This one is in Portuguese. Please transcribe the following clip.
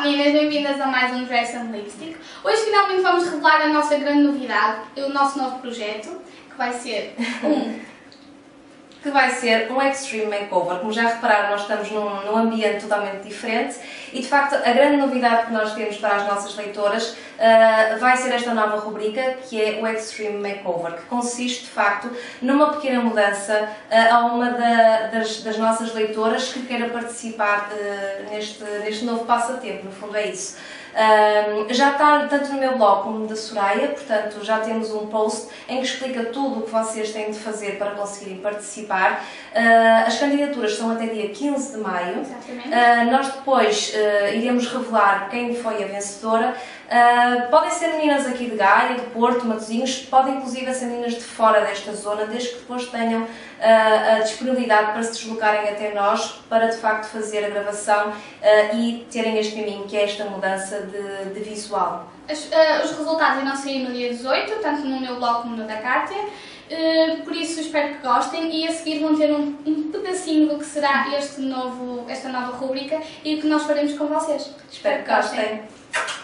meninas, bem-vindas a mais um Dress and Lipstick. Hoje finalmente vamos revelar a nossa grande novidade, o nosso novo projeto, que vai ser um Extreme Makeover. Como já repararam, nós estamos num ambiente totalmente diferente e, de facto, a grande novidade que nós temos para as nossas leitoras vai ser esta nova rubrica, que é o Extreme Makeover, que consiste, de facto, numa pequena mudança a uma das nossas leitoras que queira participar neste novo passatempo. No fundo é isso. Já está tanto no meu blog como no da Soraya, portanto já temos um post em que explica tudo o que vocês têm de fazer para conseguirem participar. As candidaturas são até dia 15 de maio. Exatamente. Nós depois iremos revelar quem foi a vencedora. Podem ser meninas aqui de Gaia, de Porto, Matosinhos, podem inclusive ser meninas de fora desta zona, desde que depois tenham a disponibilidade para se deslocarem até nós, para de facto fazer a gravação e terem este caminho, que é esta mudança de visual. Os resultados irão sair no dia 18, tanto no meu blog como no da Kátia, por isso espero que gostem e a seguir vão ter um pedacinho do que será esta nova rubrica e o que nós faremos com vocês. Espero que gostem.